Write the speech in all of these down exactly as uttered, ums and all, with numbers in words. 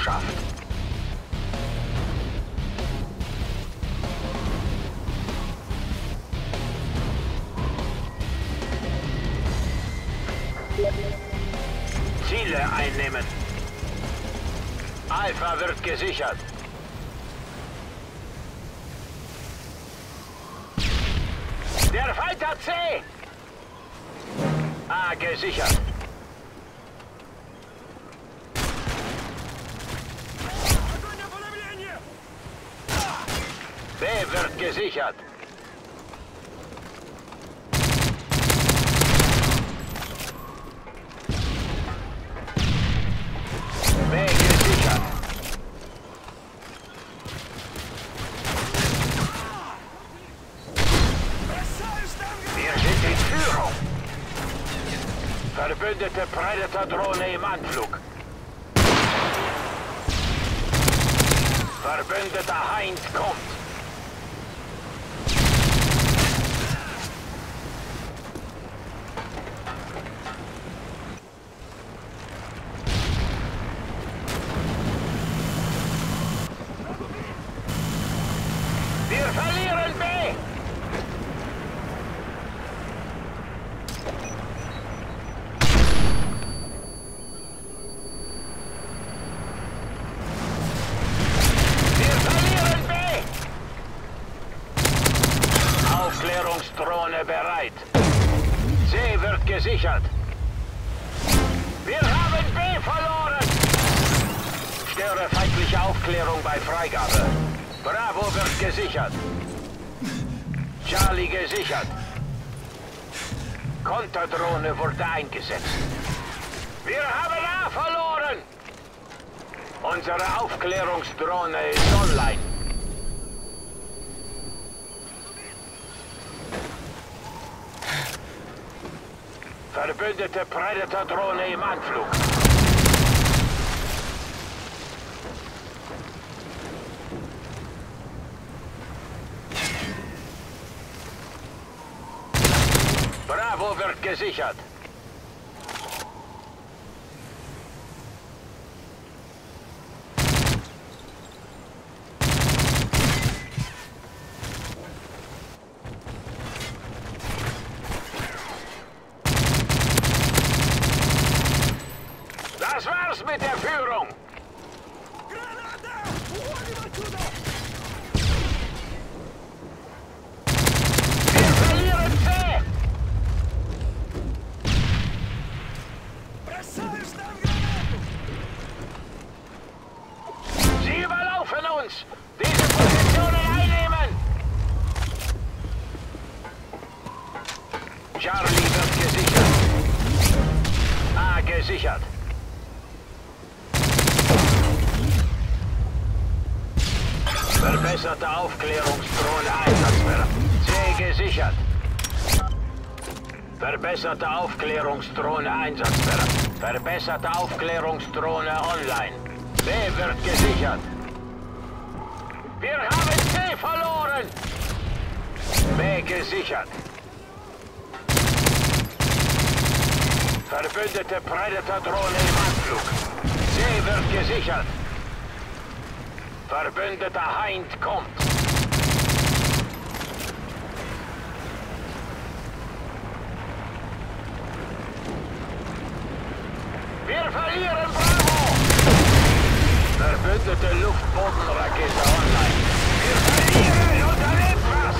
verschafft. Ziele einnehmen. Alpha wird gesichert. Der Feind hat C! A gesichert. B wird gesichert. B gesichert. Wir sind in Führung. Verbündete Predator-Drohne im Anflug. Verbündeter Hind kommt. Wir verlieren B! Wir verlieren B! Aufklärungsdrohne bereit. C wird gesichert. Wir haben B verloren! Störe feindliche Aufklärung bei Freigabe. Bravo wird gesichert. Charlie gesichert. Konterdrohne wurde eingesetzt. Wir haben A verloren. Unsere Aufklärungsdrohne ist online. Verbündete Predator-Drohne im Anflug. Bravo wird gesichert. Das war's mit der Führung. Wir verlieren C. Sie überlaufen uns! Diese Positionen einnehmen! Charlie wird gesichert. A gesichert. Verbesserte Aufklärungsdrohne einsatzbereit. C gesichert. Verbesserte Aufklärungsdrohne einsatzbereit. Verbesserte Aufklärungsdrohne online. B wird gesichert. Wir haben C verloren. B gesichert. Verbündete Predator-Drohne im Anflug. C wird gesichert. Verbündeter Hind kommt. Wir verlieren Bravo! Verbündete Luftbodenrakete online. Wir verlieren! Unternehmt was!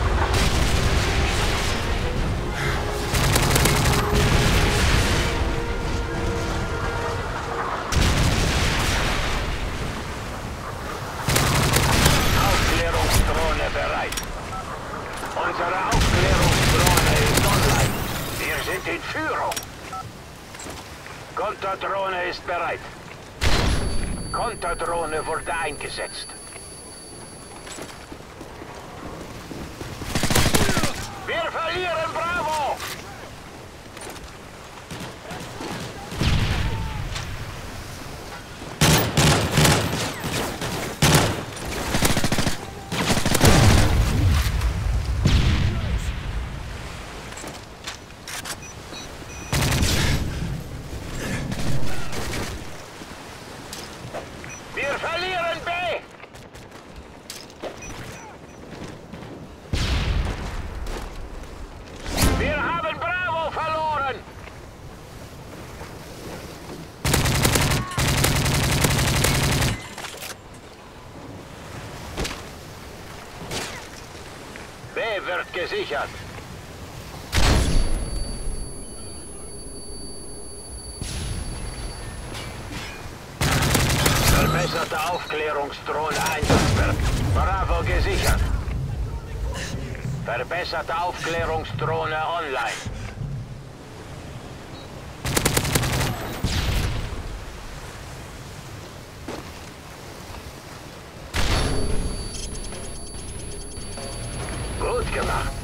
Aufklärungsdrohne bereit. Unsere Aufklärungsdrohne ist online. Wir sind in Führung. Konterdrohne ist bereit. Konterdrohne wurde eingesetzt. Wir verlieren Bravo! wird gesichert. Verbesserte Aufklärungsdrohne einsatzbereit. Bravo gesichert. Verbesserte Aufklärungsdrohne online. Gut gemacht.